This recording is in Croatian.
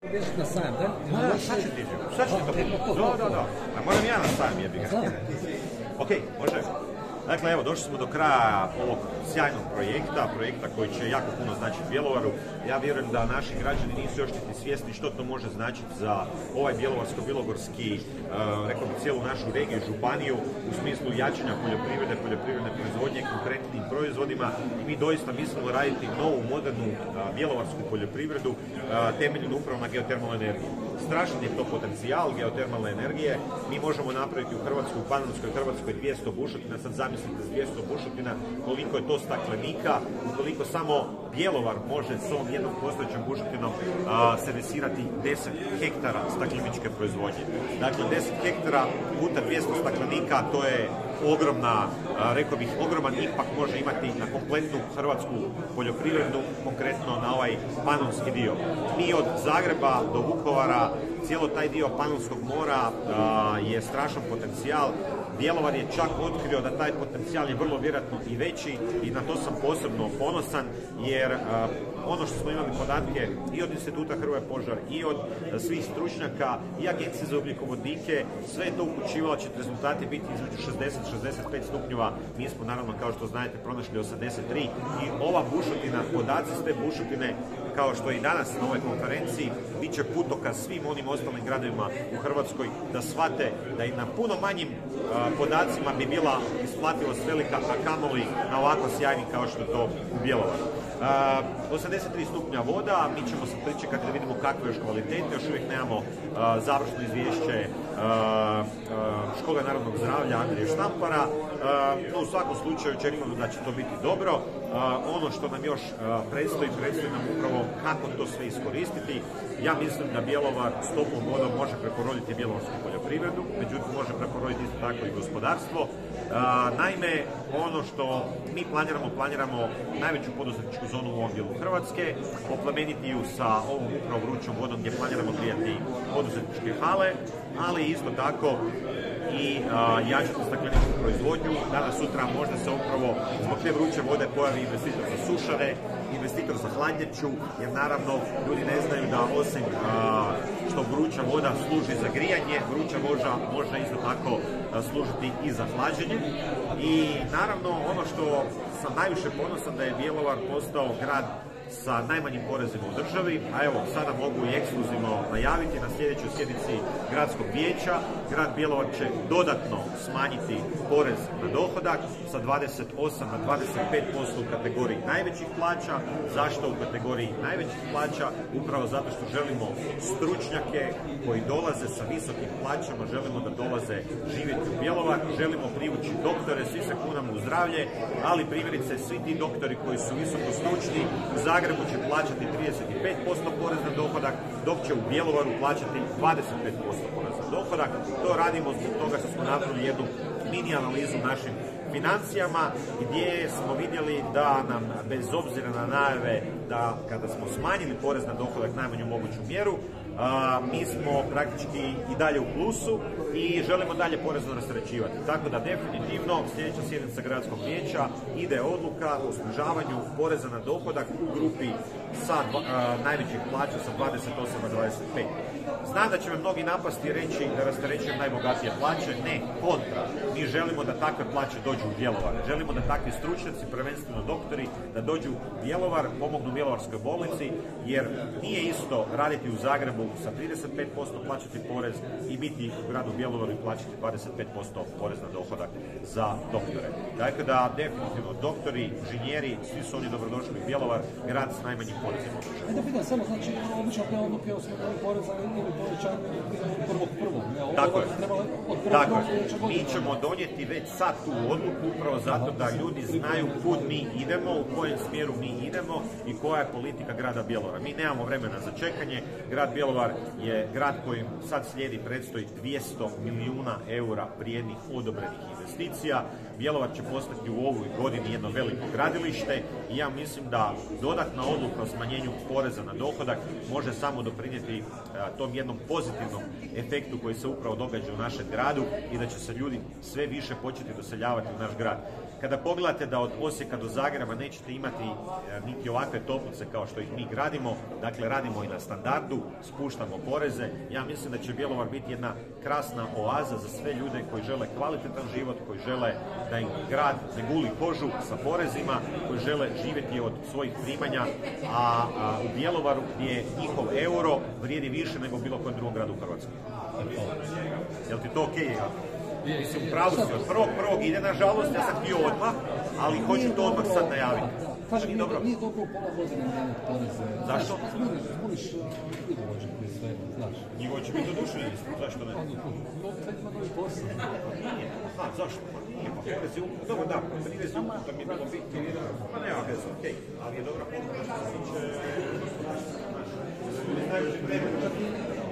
Na sajam, da? Sad ću ti to. Da. A moram ja na sajam, jebi ga. Ok, može. Dakle, evo, došli smo do kraja ovog sjajnog projekta koji će jako puno značiti Bjelovaru. Ja vjerujem da naši građani nisu još niti svjesni što to može značiti za ovaj bjelovarsko-bilogorski, rekao bi, cijelu našu regiju, županiju, u smislu jačanja poljoprivredne proizvodnje, konkretnim proizvodima. I mi doista mislimo raditi novu, modernu bjelovarsku poljoprivredu temeljenu upravo na geotermalnoj energiji. Strašan je to potencijal geotermalne energije. Mi možemo napraviti u Hrvatskoj, u Panonskoj Hrvatskoj 200 bušotina. Sad zamislite s 200 bušotina koliko je to staklenika, ukoliko samo Bjelovar može s ovom jednom postojećom bušotinom servisirati 10 hektara stakleničke proizvodnje. Dakle, 10 hektara puta 200 staklenika, to je ogromna, rekao bih, ogroman impact može imati na kompletnu hrvatsku poljoprivredu, konkretno na ovaj panonski dio. Mi od Zagreba do Vukovara, cijelo taj dio Panonskog mora je strašan potencijal. Bjelovar je čak otkrio da taj potencijal je vrlo vjerojatno i veći i na to sam posebno ponosan, jer ono što smo imali podatke i od Instituta Hrvoje Požar i od svih stručnjaka i Agencije za ugljikovodike, sve je to upućivalo, će rezultati biti između 60-65 stupnjeva. Mi smo naravno, kao što znate, pronašli 83 i ova bušotina, podaci s te bušotine, kao što i danas na ovoj konferenciji, bit će putokaz svim onim ostalim gradovima u Hrvatskoj da shvate da i na puno manjim podacima bi bila isplativost velika, a kamoli na ovako sjajni kao što je to u Bjelovaru. 83 stupnja voda, mi ćemo se pričekati da vidimo kakve još kvalitete, još uvijek nemamo završno izvješće Škole narodnog zdravlja Andrije Štampara, no u svakom slučaju očekujemo da će to biti dobro. Ono što nam još predstoji nam upravo kako to sve iskoristiti. Ja mislim da Bjelovar s toplom vodom može preporoditi bjelovarsku poljoprivredu, međutim može preporoditi isto tako i gospodarstvo. Naime, ono što mi planiramo najveću poduzetničku zonu u ovom dijelu Hrvatske, oplemeniti ju sa ovom upravo vrućom vodom gdje planiramo grijati poduzetničke hale, ali isto tako i jačati stakleničku proizvodnju. Danas, sutra možda se upravo zbog te vruće vode pojavi investitor za sušare, investitor za hladnjaču, jer naravno ljudi ne znaju da osim što vruća voda služi za grijanje, vruća voda može isto tako služiti i za hlađenje. I naravno ono što sam najviše ponosan da je Bjelovar postao grad sa najmanjim porezima u državi, a evo sada mogu i ekskluzivno najaviti na sljedećoj sjednici gradskog vijeća. Grad Bjelovar će dodatno smanjiti porez na dohodak sa 28 na 25% u kategoriji najvećih plaća. Zašto u kategoriji najvećih plaća? Upravo zato što želimo stručnjake koji dolaze sa visokim plaćama, želimo da dolaze živjeti u Bjelovar, želimo privući doktore, svi se kunamo u zdravlje, ali primjerice svi ti doktori koji su visoko stručni u Zagrebu će plaćati 35% porez na dohodak, dok će u Bjelovaru plaćati 25% porez na dohodak. To radimo zbog toga što smo napravili jednu mini analizu našim financijama, gdje smo vidjeli da nam, bez obzira na najave da kada smo smanjili porez na dohodak najmanju moguću mjeru, mi smo praktički i dalje u plusu i želimo dalje porezno rasterećivati. Tako da definitivno sljedeća sjednica gradskog vijeća ide odluka o snižavanju poreza na dohodak u grupi sa najvećih plaća sa 28 na 25. Znam da će me mnogi napasti i reći da rasterećujem najbogatije plaće. Ne, kontra. Mi želimo da takve plaće dođu u Bjelovar. Želimo da takvi stručnjaci, prvenstveno doktori, da dođu u Bjelovar, pomognu Bjelovarskoj bolnici, jer nije isto raditi u Zagrebu sa 35% plaćati porez i biti u gradu Bjelovaru i plaćati 25% porez na dohodak za doktore. Dakle da definitivno doktori, inženjeri, svi su oni dobrodošli u Bjelovar, grad s najmanjim porezima. Da pitam samo, znači, obično te odluke o smanjenju poreza ili povećanju prvog. Tako je. Tako je. Mi ćemo donijeti već sad tu odluku upravo zato da ljudi znaju kud mi idemo, u kojem smjeru mi idemo i koja je politika grada Bjelovara. Mi nemamo vremena za čekanje. Grad Bjelovar je grad kojim sad slijedi, predstoji 200 milijuna eura vrijednih odobrenih investicija. Bjelovar će postati u ovoj godini jedno veliko gradilište i ja mislim da dodatna odluka o smanjenju poreza na dohodak može samo doprinijeti tom jednom pozitivnom efektu koji se upravo događa u našem gradu i da će se ljudi sve više početi doseljavati u naš grad. Kada pogledate da od Osijeka do Zagreba nećete imati niti ovakve toplice kao što ih mi gradimo, dakle radimo i na standardu, spuštamo poreze, ja mislim da će Bjelovar biti jedna krasna oaza za sve ljude koji žele kvalitetan život, koji žele da im grad ne guli kožu sa porezima, koji žele živjeti od svojih primanja, a u Bjelovaru gdje njihov euro vrijedi više nego bilo kojem drugom gradu u Hrvatskoj. Jel ti to okej? Mislim, pravu si, od prvog ide, nažalost, ja sam htio odmah, ali hoću to odmah sad najaviti. Kažem, nije toliko u pola godine mijenjati poreze. Zašto? Zbuniš knjigovođe prije svega, znaš. Knjigovođe će biti oduševljeni, zašto ne? Već ima novi posao. Nije, zašto? Nije, pa porezi, dobro da, prirezi, to mi je bilo biti, pa nema veze, okej, ali je dobra poruka što se tiče, znaš, ne znaju vremena.